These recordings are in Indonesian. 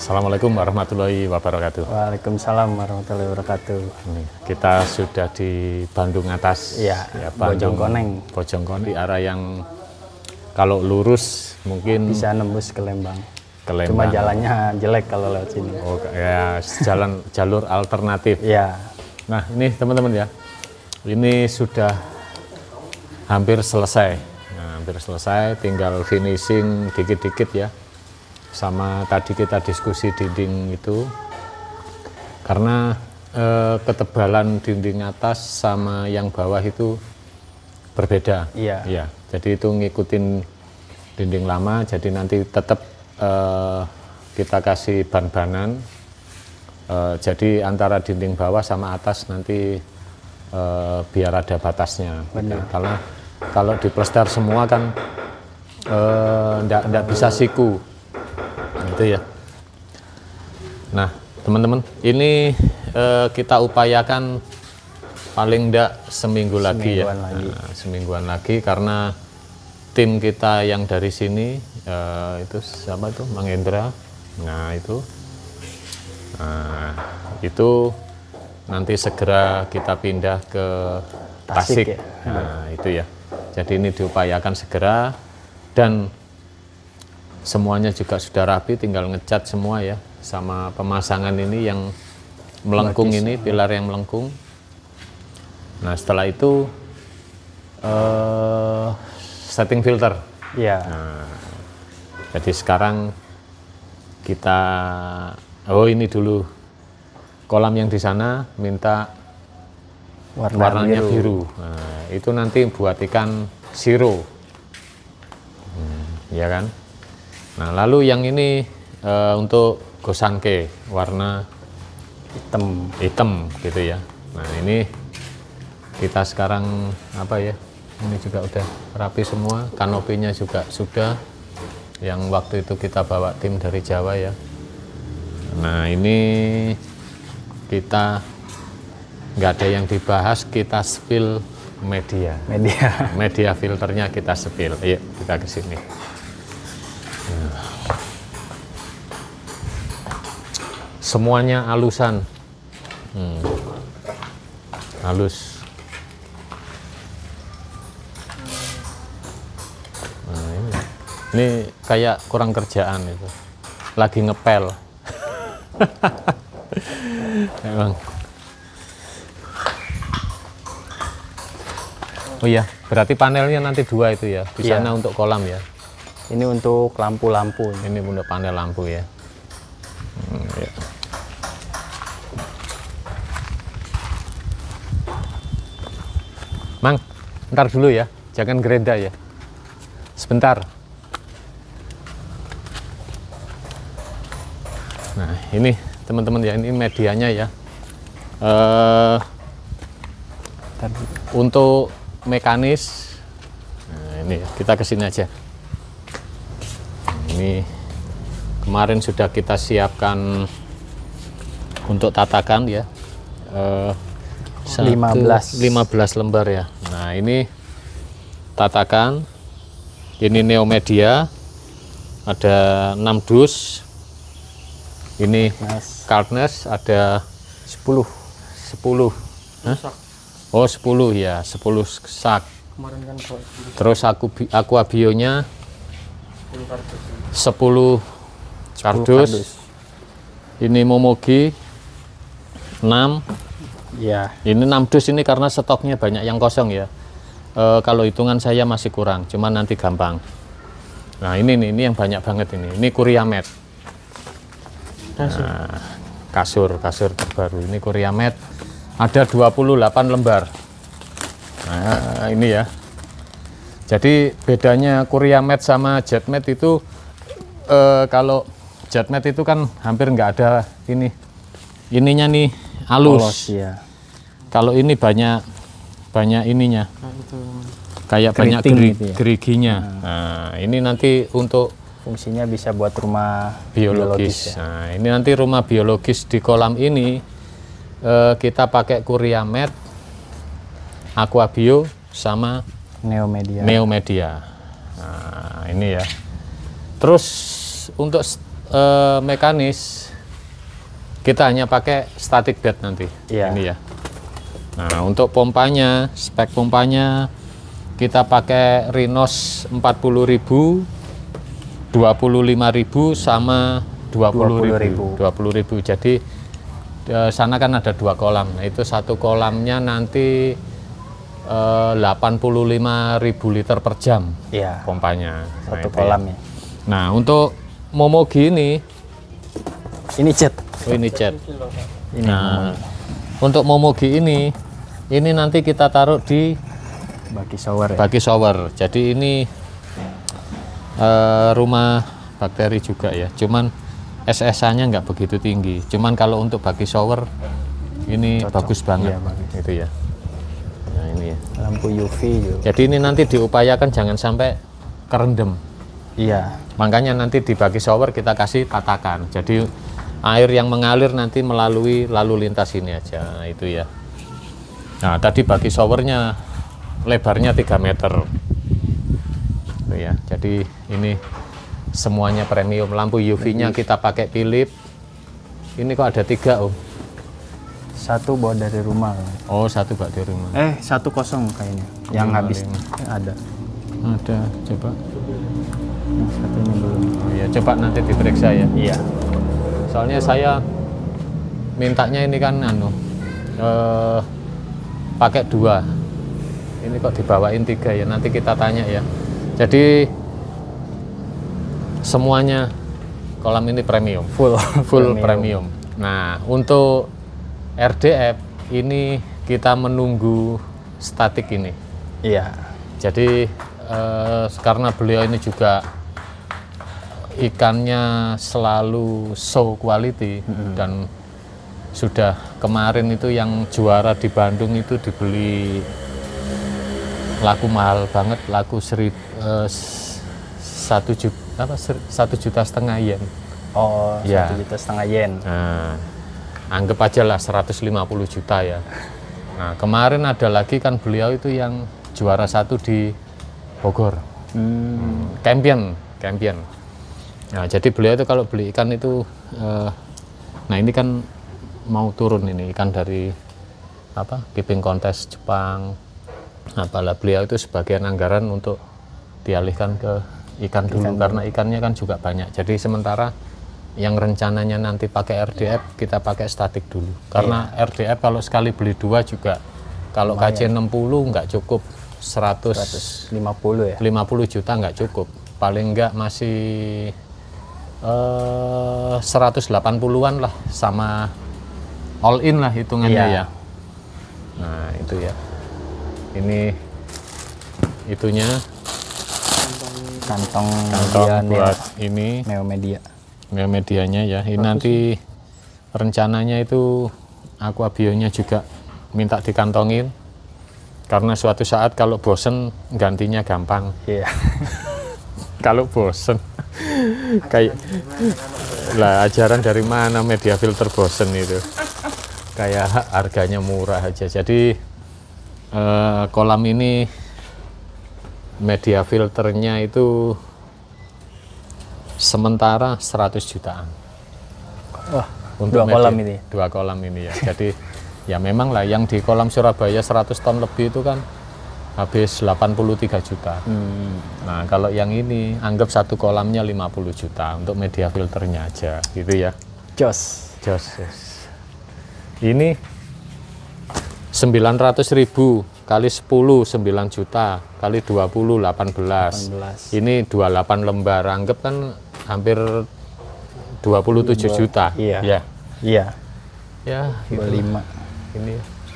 Assalamualaikum warahmatullahi wabarakatuh. Waalaikumsalam warahmatullahi wabarakatuh. Kita sudah di Bandung Atas, ya Bojongkoneng. Bojongkoneng, di arah yang kalau lurus mungkin bisa nembus ke Lembang. Lembang. Cuma jalannya jelek kalau lewat sini. Oh ya, jalur alternatif. Ya. Nah ini teman-teman ya, ini sudah hampir selesai. Nah, hampir selesai, tinggal finishing dikit-dikit ya. Sama tadi kita diskusi dinding itu, karena ketebalan dinding atas sama yang bawah itu berbeda. Iya. Ya, jadi itu ngikutin dinding lama, jadi nanti tetap kita kasih ban-banan. Jadi antara dinding bawah sama atas nanti biar ada batasnya. Benar. Karena kalau diplester semua kan ndak bisa siku. Gitu ya. Nah teman-teman, ini kita upayakan paling enggak seminggu lagi ya. Nah, semingguan lagi karena tim kita yang dari sini itu siapa itu, Mang Endra. Nah itu nanti segera kita pindah ke Tasik ya? Nah itu ya, jadi ini diupayakan segera dan semuanya juga sudah rapi, tinggal ngecat semua ya, sama pemasangan ini yang melengkung ini, pilar yang melengkung. Nah setelah itu setting filter. Ya. Nah, jadi sekarang kita, ini dulu kolam yang di sana minta warnanya biru. Nah, itu nanti buat ikan siro, ya kan. Nah lalu yang ini untuk gosanke warna hitam gitu ya. Nah ini kita sekarang apa ya, ini juga udah rapi semua, kanopinya juga sudah, yang waktu itu kita bawa tim dari Jawa ya. Nah ini kita nggak ada yang dibahas, kita spill media filternya kita spill. Ayo kita ke sini. Semuanya alusan, halus. Nah, ini kayak kurang kerjaan itu, lagi ngepel. Emang. Oh iya, berarti panelnya nanti 2 itu ya, di sana untuk kolam ya. Ini untuk lampu-lampu. Ini untuk panel lampu ya. Ya. Mang, ntar dulu ya, jangan gerenda ya. Sebentar. Nah, ini teman-teman ya, ini medianya ya. Untuk mekanis, nah ini kita kesini aja. Ini kemarin sudah kita siapkan untuk tatakan ya, 15 lembar ya. Nah ini tatakan, ini neomedia, ada 6 dus, ini Kartnes ada 10. Oh 10 ya, 10 sak. Terus aqua bionya 10 kardus. Ini Momogi 6 ya. Ini 6 dus ini karena stoknya banyak yang kosong ya. Kalau hitungan saya masih kurang, cuman nanti gampang. Nah ini yang banyak banget ini Kuriamet. Nah, kasur terbaru ini Kuriamet, ada 28 lembar. Nah ini ya, jadi bedanya Kuriamet sama Jetmet itu kalau Jetmet itu kan hampir nggak ada ininya nih halus ya. Kalau ini banyak ininya, kayak banyak geriginya. Nah ini nanti untuk fungsinya bisa buat rumah biologis ya. Nah ini nanti rumah biologis di kolam ini kita pakai Kuriamet, Aqua Bio sama Neomedia. Nah ini ya. Terus untuk mekanis kita hanya pakai static bed nanti. Iya. Ini ya. Nah, untuk pompanya, spek pompanya kita pakai Rhinos 40.000, 25.000 sama 20.000. 20.000. Jadi sana kan ada 2 kolam. Nah, itu 1 kolamnya nanti 85.000 liter per jam. Iya. Pompanya. Nah, 1 itu kolam ya. ya. Nah, untuk Momogi ini Ini cat. ini cat. Ini Nah, untuk Momogi ini nanti kita taruh di bagi shower ya. bagi shower. Jadi ini rumah bakteri juga ya. Cuman SSA-nya nggak begitu tinggi. Cuman kalau untuk bagi shower ini Cocok. bagus banget. Iya, bagus. Itu ya. Nah, ini ya. Lampu UV juga. Jadi ini nanti diupayakan jangan sampai kerendam. Iya. Makanya nanti di bagi shower kita kasih tatakan. Jadi air yang mengalir nanti melalui lalu lintas ini aja. Nah, itu ya. Nah, tadi bagi showernya lebarnya 3 meter. Itu ya. Jadi ini semuanya premium. Lampu UV-nya kita pakai Philips. Ini kok ada 3, Om? 1 bawa dari rumah. Oh, 1 bak di rumah. 1 kosong kayaknya. Yang Lima, habis lima. ada. Ada, coba. Yang satunya belum. Oh, ya, coba nanti diperiksa ya. Iya. Soalnya saya mintanya ini kan pakai 2. Ini kok dibawain 3 ya. Nanti kita tanya ya. Jadi semuanya kolam ini premium. Full premium. Nah, untuk RDF ini kita menunggu statik ini. Iya. Jadi karena beliau ini juga ikannya selalu show quality dan sudah kemarin itu yang juara di Bandung itu dibeli laku mahal banget, laku 1,5 juta yen. Oh, Ya. 1,5 juta yen. Nah, anggap aja lah 150 juta ya. Nah, kemarin ada lagi kan beliau itu yang juara 1 di Bogor. Campion. Nah, jadi beliau itu kalau beli ikan itu, nah ini kan mau turun ini ikan dari keeping kontes Jepang. Apalah beliau itu sebagian anggaran untuk dialihkan ke ikan dulu karena ikannya kan juga banyak. Jadi sementara yang rencananya nanti pakai RDF kita pakai statik dulu. Karena RDF kalau sekali beli 2 juga kalau KC 60 nggak cukup 150 150 ya. juta nggak cukup. Paling nggak masih 180-an lah sama all in lah hitungannya ya. Nah, itu ya. Ini itunya Kantong buat ini Neomedia. medianya ya. Ini nanti rencananya itu aquabionya juga minta dikantongin karena suatu saat kalau bosen gantinya gampang. Iya. Kalau bosen kayak lah ajaran dari mana media filter bosen itu, kayak harganya murah aja. Jadi kolam ini media filternya itu sementara 100 jutaan. Wah, Untuk 2 kolam ini. 2 kolam ini ya. Jadi ya memang lah yang di kolam Surabaya 100 ton lebih itu kan habis 83 juta. Nah, kalau yang ini anggap 1 kolamnya 50 juta untuk media filternya aja gitu ya. Jos. Ini 900.000 kali 10 9 juta kali 20 18. Ini 28 lembar, anggap kan hampir 27 juta. Iya. Ya. Iya. Ya, 25. ini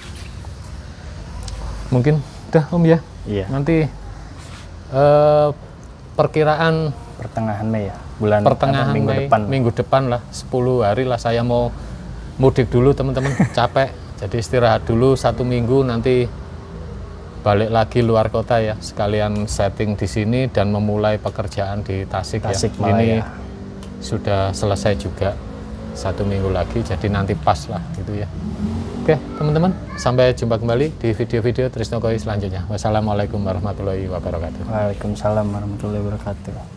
mungkin udah Om ya. Iya. Nanti perkiraan Pertengahan Mei ya. Bulan pertengahan minggu Mei, depan. minggu depan lah, 10 hari lah saya mau mudik dulu teman-teman. Capek, jadi istirahat dulu 1 minggu, nanti balik lagi luar kota ya, sekalian setting di sini dan memulai pekerjaan di Tasik ya. Ini sudah selesai juga 1 minggu lagi, jadi nanti pas lah gitu ya. Oke teman-teman, sampai jumpa kembali di video-video Trisno Koi selanjutnya. Wassalamualaikum warahmatullahi wabarakatuh. Waalaikumsalam warahmatullahi wabarakatuh.